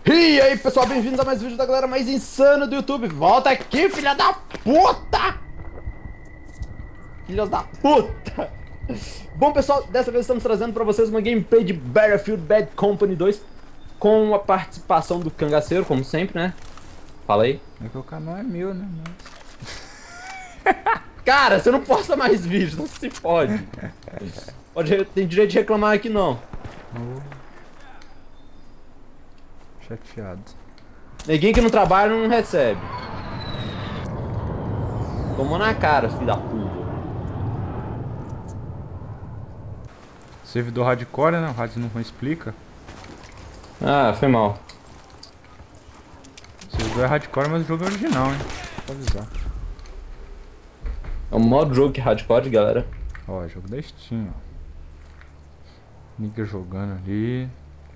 E aí pessoal, bem-vindos a mais um vídeo da galera mais insana do YouTube. Volta aqui, filha da puta! Filhas da puta! Bom pessoal, dessa vez estamos trazendo pra vocês uma gameplay de Battlefield Bad Company 2 com a participação do Cangaceiro, como sempre, né? Fala aí. É que o canal é meu, né? Cara, você não posta mais vídeos, não se pode. Tem direito de reclamar aqui não. Chateado. Neguinho que não trabalha não recebe. Tomou na cara, filho da puta. Servidor hardcore, né? O rádio não explica. Ah, foi mal. O servidor é hardcore, mas o jogo é original, hein? Pode avisar. É o modo jogo que é hardcore, galera. Ó, jogo da Steam, ó. Nigga jogando ali.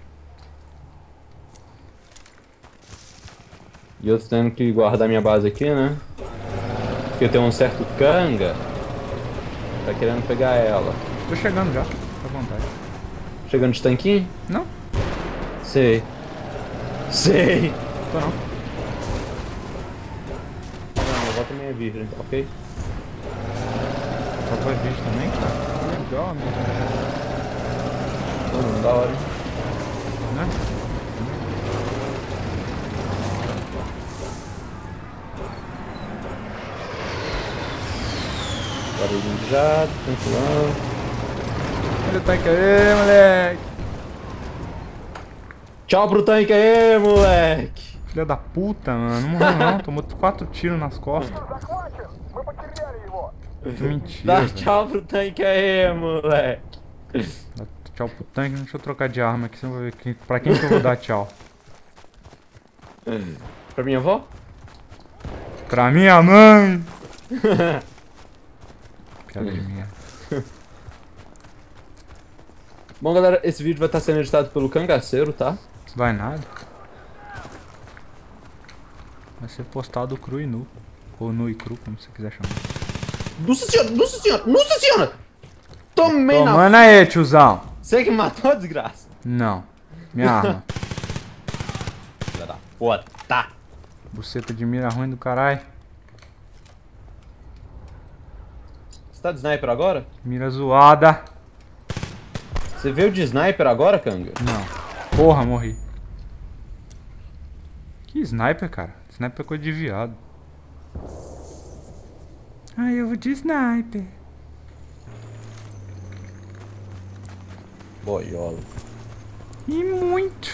E eu tendo que guardar minha base aqui, né? Porque tem um certo Kanga. Tá querendo pegar ela. Tô chegando já, fica à vontade. Chegando de tanquinho? Não? Sei. Sei. Tô não. Não, bota minha virgem, ok? Só vai vídeo também, cara. Legal, amigo. Da hora, hein? Né? Barulhinho de jato, tranquilão. Olha o tanque aí, moleque. Tchau pro tanque aí, moleque. Filha da puta, mano. Não morreu não. Tomou 4 tiros nas costas. Que mentira. Dá velho. tchau pro tanque aí, moleque. Dá tchau pro tanque. Deixa eu trocar de arma aqui, senão eu vou ver pra quem que eu vou dar tchau. Pra minha avó? Pra minha mãe! Piada de minha. Bom, galera, esse vídeo vai estar sendo editado pelo Cangaceiro, tá? Vai nada. Vai ser postado cru e nu. Ou nu e cru, como você quiser chamar. Nossa senhora, nossa senhora, nossa senhora! Tomei na... Tomando aí, tiozão! Você que matou a desgraça. Não. Minha arma. Filha da puta. Buceta de mira ruim do caralho. Você tá de sniper agora? Mira zoada. Você veio de sniper agora, Kanga? Não. Porra, morri. Que sniper, cara? Sniper é coisa de viado. Ai, eu vou de sniper. Boiola. E muito.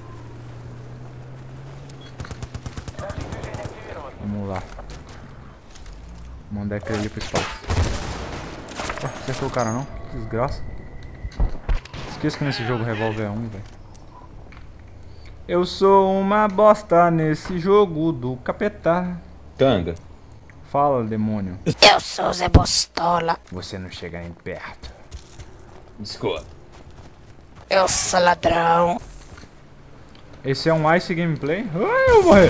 Vamos lá. Mandar aquele ali pro espaço. Ah, acertou o cara não? Que desgraça. Esqueça que nesse jogo o revólver é 1, velho. Eu sou uma bosta nesse jogo do capeta. Kanga. Fala, demônio. Eu sou Zé Bostola. Você não chega nem perto. Escuta. Eu sou ladrão. Esse é um Ice Gameplay? Ai, eu vou morrer.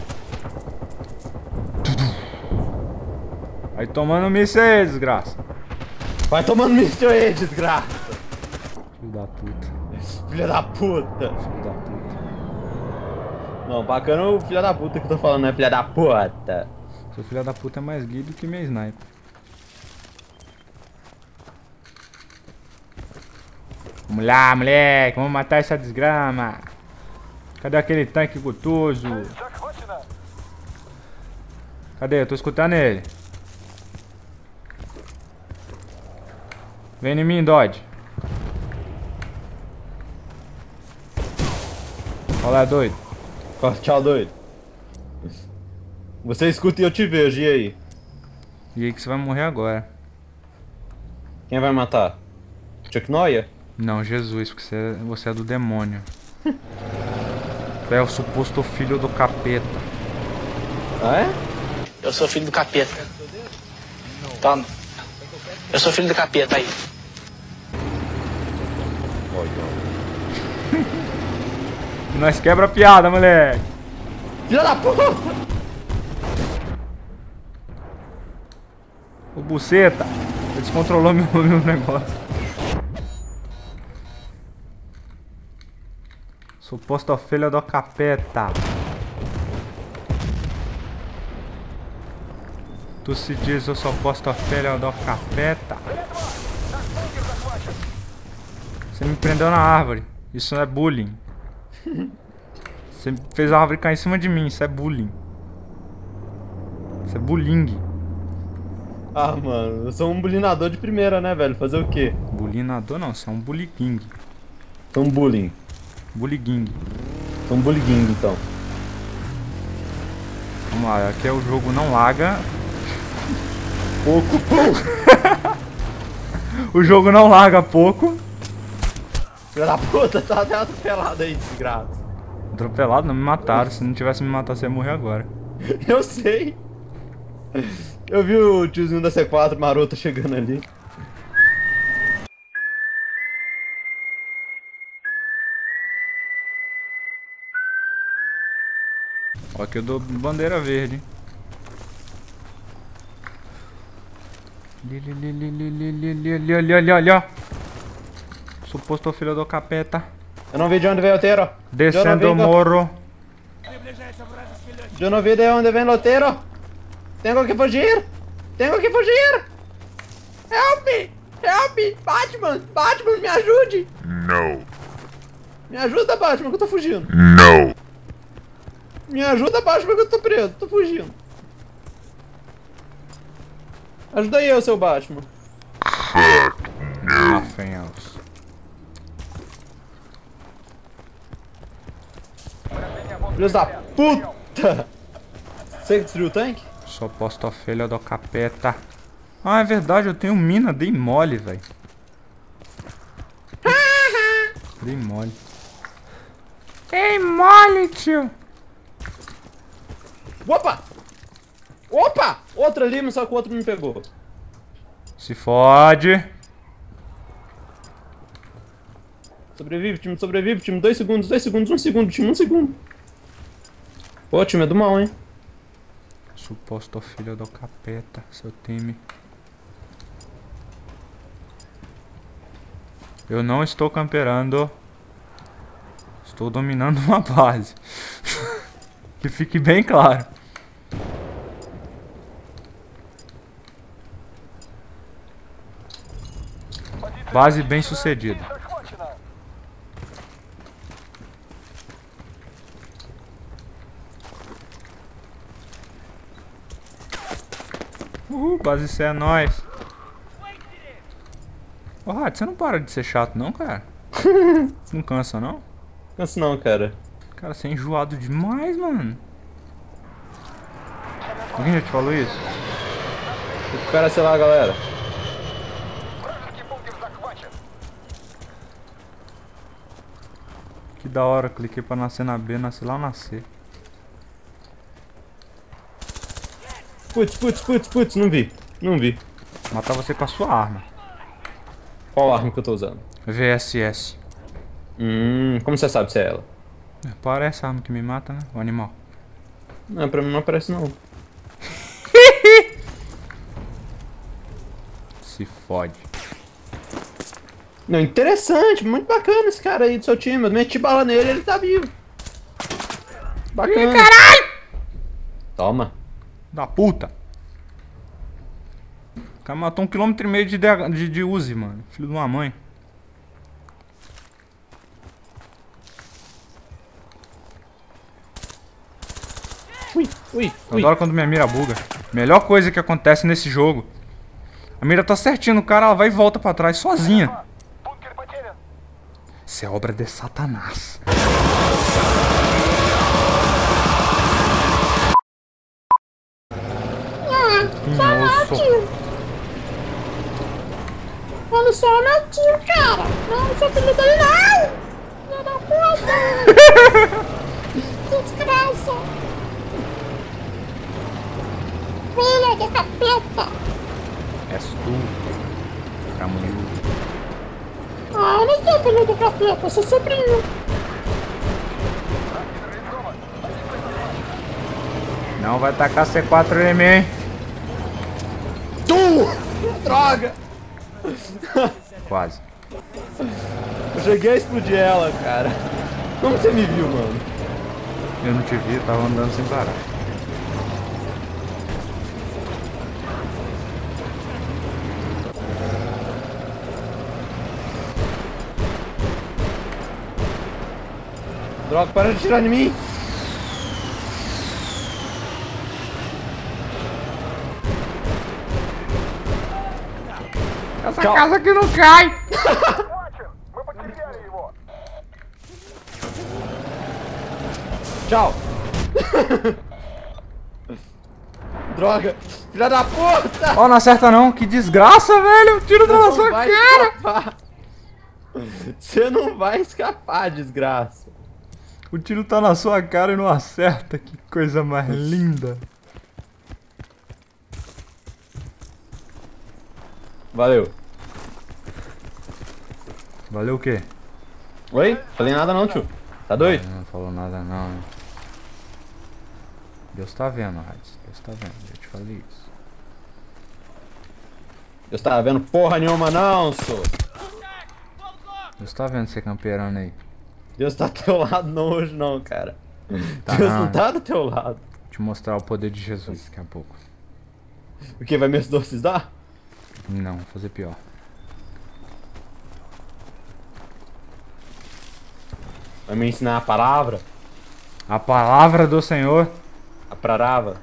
Vai tomando míssil aí, desgraça. Vai tomando míssil aí, desgraça. Filho da puta. Filha da puta. Filho da puta. Não, bacana o filho da puta que eu tô falando, né? Filha da puta. Seu filho da puta é mais gay do que minha sniper. Vamos lá, moleque. Vamos matar essa desgrama. Cadê aquele tanque gostoso? Cadê? Eu tô escutando ele. Vem em mim, Dodge. Olha, doido. Tchau, doido. Você escuta e eu te vejo, e aí? E aí que você vai morrer agora. Quem vai matar? Chuck Noia? Não, Jesus, porque você é do demônio. Você é o suposto filho do capeta. Ah, é? Eu sou filho do capeta. Toma. Eu sou filho do capeta aí. Nós quebra a piada, moleque. Filha da puta! Ô buceta, descontrolou meu negócio. Suposto filho do capeta. Tu se diz o suposto filho do capeta. Você me prendeu na árvore. Isso é bullying. Você fez a árvore cair em cima de mim. Isso é bullying. Isso é bullying. Ah, mano, eu sou um bulinador de primeira, né, velho? Fazer o quê? Bulinador não, você é um bullying. Sou um bullying. Bullying. Sou um bullying, então. Vamos lá, aqui é o jogo não laga. Pouco. O jogo não larga pouco. Filha da puta, tá até atropelado aí, desgraça. Atropelado? Não me mataram. Se não tivesse me matado, você ia morrer agora. Eu sei. Eu vi o tiozinho da C4 maroto chegando ali. Ó, aqui eu dou bandeira verde. Ali. Suposto filho do capeta. Eu não vi de onde veio o loteiro. Descendo o morro. Eu não vi de onde vem o loteiro. Tenho que fugir. Tenho que fugir. Help me. Help me. Batman. Batman, me ajude. No. Me ajuda, Batman, que eu tô fugindo. No. Me ajuda, Batman, que eu tô preso. Tô fugindo. Ajuda aí, seu Batman. Nothing else. Filho da puta. Você que destruiu o tanque? Suposto filho do capeta. Ah, é verdade, eu tenho mina. Dei mole, velho. Dei mole. Dei mole, tio. Opa! Opa! Outro ali, mas só que o outro me pegou. Se fode. Sobrevive, time, sobrevive, time. 2 segundos, 2 segundos, 1 segundo, time, 1 segundo. Pô, time é do mal, hein? Suposto filho do capeta, seu time. Eu não estou camperando. Estou dominando uma base. Que fique bem claro. Base bem sucedida. Base C é nóis. Ô, Rato, você não para de ser chato não, cara? Não cansa não? Canso não, cara. Cara, você é enjoado demais, mano. Alguém já te falou isso? Recupera, sei lá, galera. Que da hora, cliquei pra nascer na B, nasci lá na C. Putz, não vi. Não vi. Matar você com a sua arma. Qual arma que eu tô usando? VSS. Como você sabe se é ela? Parece a arma que me mata, né? O animal. Não, pra mim não aparece não. Se fode. Não, interessante, muito bacana esse cara aí do seu time. Eu meti bala nele, ele tá vivo. Bacana. Caralho! Toma. Da puta. O cara matou 1,5 km de Uzi, mano. Filho de uma mãe. Ui. Eu adoro quando minha mira buga. Melhor coisa que acontece nesse jogo. A mira tá certinho no cara, ela vai e volta pra trás sozinha. Isso é obra de Satanás. Ele só é meu tio, cara. Eu não sou filho dele, não. Filho da puta. Desgraça. Filho do capeta. És tu, Camunho. Ah, eu não sou filho do capeta, eu sou sobrinho. Não vai tacar C4 em mim. Droga! Quase. Eu cheguei a explodir ela, cara. Como você me viu, mano? Eu não te vi, eu tava andando sem parar. Droga, para de atirar em mim! Essa casa aqui não cai! Tchau! Droga! Filha da puta! Ó, não acerta não, que desgraça, velho! O tiro tá na Não sua vai cara! escapar. Você não vai escapar, desgraça! O tiro tá na sua cara e não acerta, que coisa mais linda! Valeu! Valeu o quê? Oi? Falei nada não, tio. Tá doido? Não falou nada não, hein? Deus tá vendo, Hades. Deus tá vendo, eu te falei isso. Eu estava vendo porra nenhuma não, sou. Deus tá vendo você campeirando aí. Deus tá do teu lado não hoje não, cara. Tá Deus não. não tá do teu lado. Vou te mostrar o poder de Jesus daqui a pouco. O que, vai me exorcizar? Não, vou fazer pior. Vai me ensinar a palavra? A palavra do Senhor. A prarava?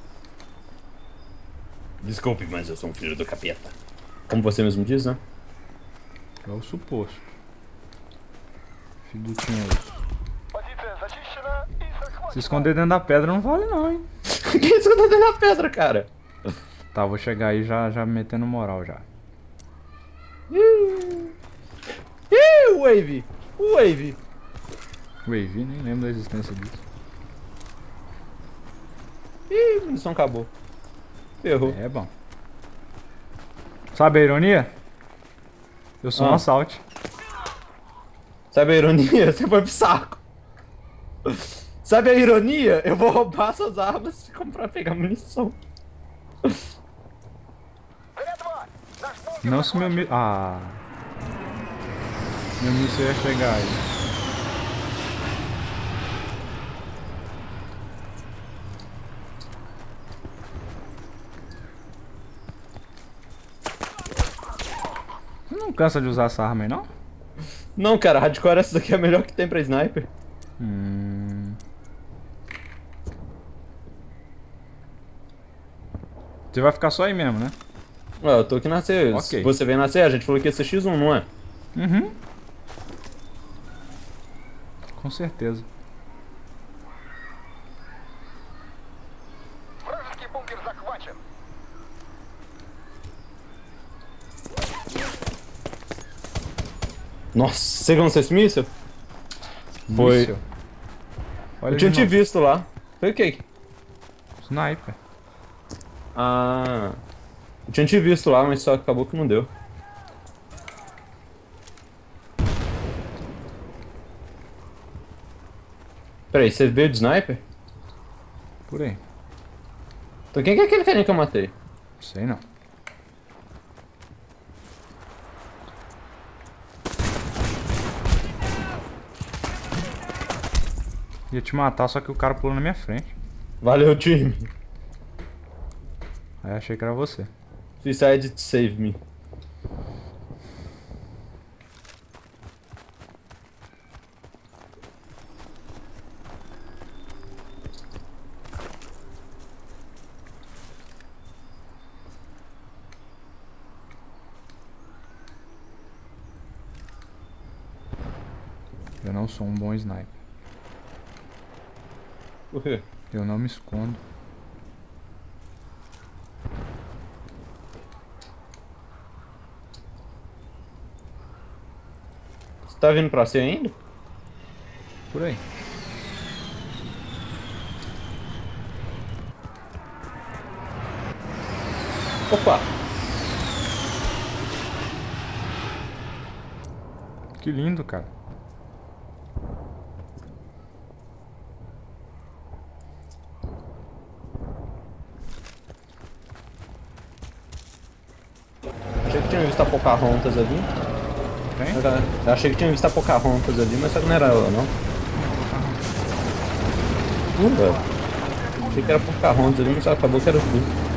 Desculpe, mas eu sou um filho do capeta. Como você mesmo diz, né? É o suposto. Filho do tinhoso. Se esconder dentro da pedra não vale não, hein? Que isso que eu tô dentro da pedra, cara? Tá, vou chegar aí já metendo moral já. Ih, Wave! Wave! Wave, nem lembro da existência disso. Ih, a munição acabou. Ferrou. É bom. Sabe a ironia? Eu sou um assalte. Sabe a ironia? Você foi pro saco. Sabe a ironia? Eu vou roubar suas armas pra pegar munição. Não se meu míssil... Ah... Meu míssil ia chegar aí. Você não cansa de usar essa arma aí, não? Não, cara, hardcore essa daqui é a melhor que tem pra sniper. Você vai ficar só aí mesmo, né? Ué, eu tô aqui na C. Ok. Se você vem na C, a gente falou que ia ser X1, não é? Uhum. Com certeza. Nossa, você lançou esse míssil? Foi. Míssil. Olha Eu tinha de te novo. visto lá. Foi o quê? Sniper. Ah. Eu tinha te visto lá, mas só acabou que não deu. Peraí, você veio de sniper? Por aí. Então quem que é aquele carinha que eu matei? Sei não. Ia te matar, só que o cara pulou na minha frente. Valeu, time. Aí achei que era você. Suicide to save me. Eu não sou um bom sniper. Por quê? Eu não me escondo. Você tá vindo pra C ainda? Por aí. Opa! Que lindo, cara. Achei que tinha visto a Pocahontas ali. Tem? Eu achei que tinha visto a Pocahontas ali, mas só que não era ela, não. velho. Achei que era Pocahontas ali, mas acabou que era tudo.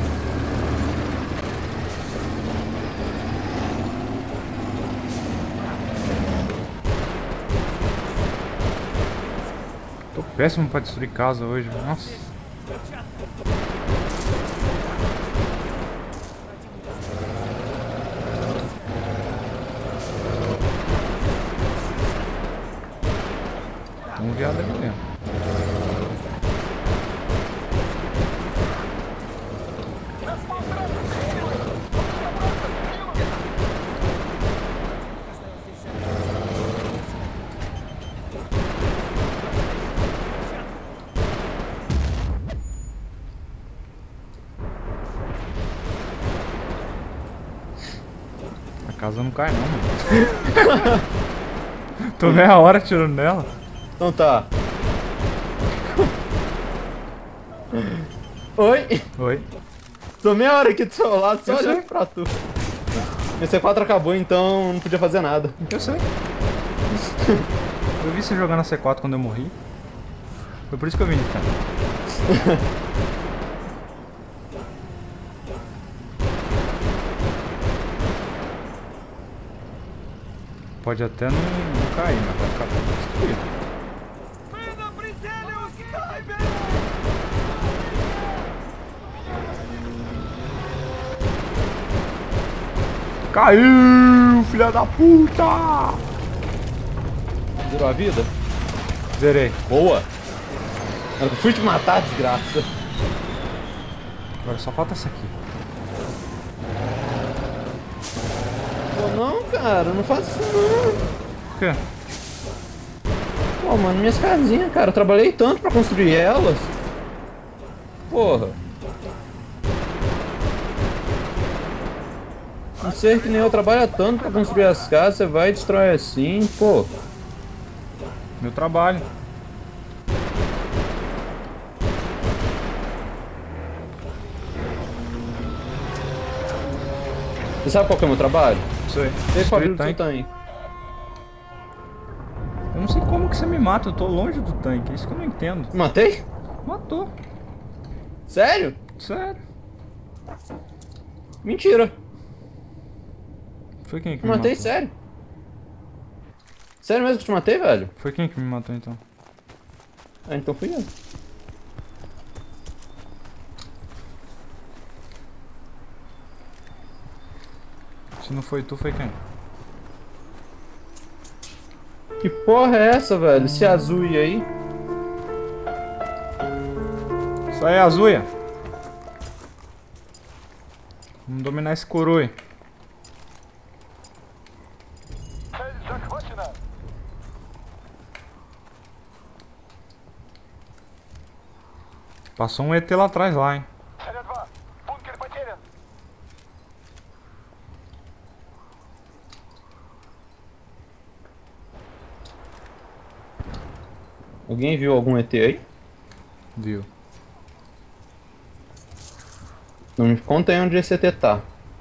Tô péssimo pra destruir casa hoje, nossa. Tem um viado ali dentro. A casa não cai não, mano. Tô meia hora tirando nela. Então tá. Oi? Oi. Tô meia hora aqui do seu lado, só Eu sei. olhando pra tu. Meu C4 acabou, então não podia fazer nada. Eu sei. Eu vi você jogando a C4 quando eu morri. Foi por isso que eu vim, cara. Pode até não cair, mas vai ficar tudo destruído. Caiu, filha da puta! Zerou a vida? Zerei. Boa! Eu fui te matar, desgraça. Agora só falta essa aqui. Pô, não, cara, não faço isso não. Por quê? Pô, mano, minhas casinhas, cara, eu trabalhei tanto pra construir elas. Porra. Não sei que nem eu trabalho tanto pra construir as casas, você vai e destrói assim, pô. Meu trabalho. Você sabe qual que é o meu trabalho? Isso aí. Esse quadrilho Destruir do seu tanque. tanque. Eu não sei como que você me mata, eu tô longe do tanque. É isso que eu não entendo. Matei? Matou. Sério? Sério. Mentira. Foi quem que me Matei, matou? sério. Sério mesmo que eu te matei, velho? Foi quem que me matou então? Ah, então fui eu. Se não foi tu, foi quem? Que porra é essa, velho? Esse azul aí? Isso aí, Azuia. Vamos dominar esse coroa aí. Passou um ET lá atrás, lá, hein? Alguém viu algum ET aí? Viu? Não me conta aí onde esse ET tá.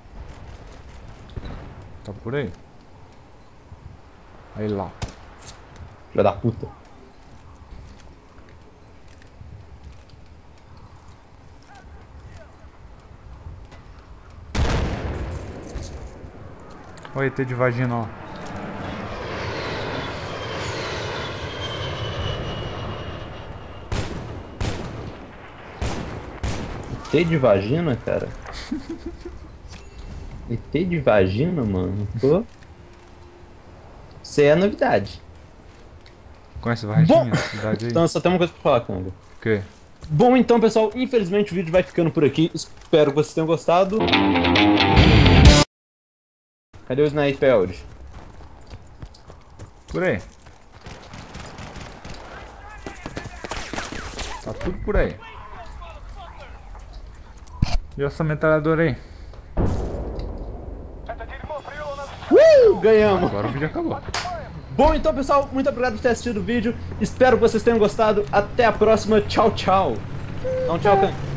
Tá por aí. Aí lá. Filha da puta. Olha o ET de vagina, ó. ET de vagina, cara? ET de vagina, mano? Pô. Isso aí é novidade. Conhece Varginha? Bom, Cidade aí? então só tem uma coisa pra falar, Kanga. O quê? Bom, então, pessoal, infelizmente o vídeo vai ficando por aqui. Espero que vocês tenham gostado. Cadê o sniper, Audi? Por aí. Tá tudo por aí. E essa metralhadora aí? Ganhamos! Agora o vídeo acabou. Bom, então, pessoal, muito obrigado por ter assistido o vídeo. Espero que vocês tenham gostado. Até a próxima. Tchau, tchau. Então, tchau, Kanga.